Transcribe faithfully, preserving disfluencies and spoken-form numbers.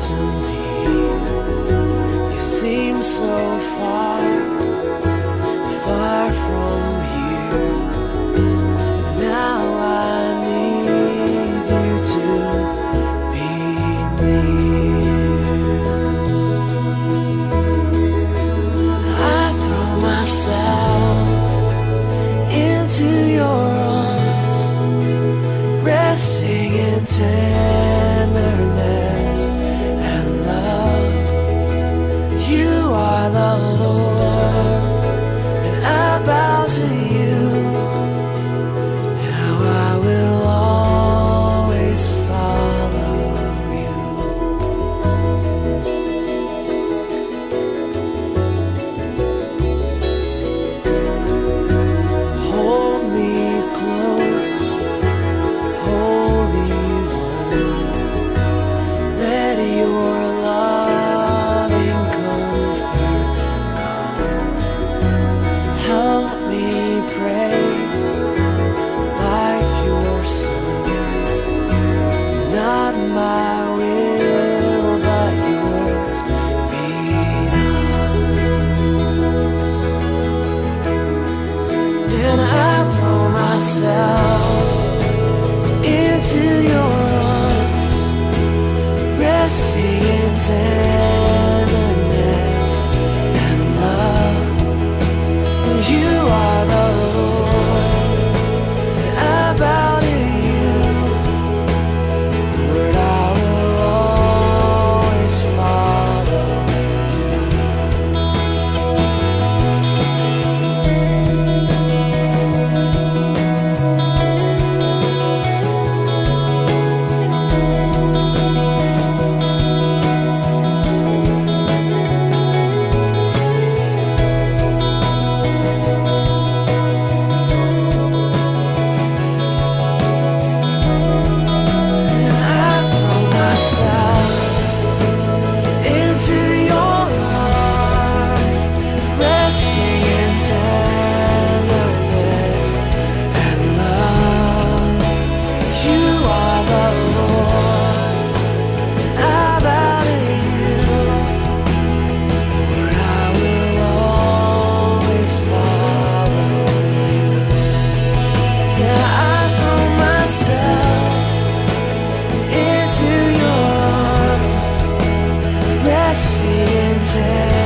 to me. You seem so far, far from here. Now I need you to be near. I throw myself into your arms, resting in tenderness and love. You are the Lord, and I bow to you. Now I will always follow you. Hold me close, Holy One. Let your loving comfort come. Help me pray like your Son. Not my will, but yours be done. And I throw myself into your arms, resting in tenderness and love. You are the Lord, and I bow to you. Lord, I will always follow you. And I throw myself into your arms, resting in tenderness and love. You are the Lord, and I bow to you. Lord, I will always follow you. Yeah, I throw myself into your arms, resting in tenderness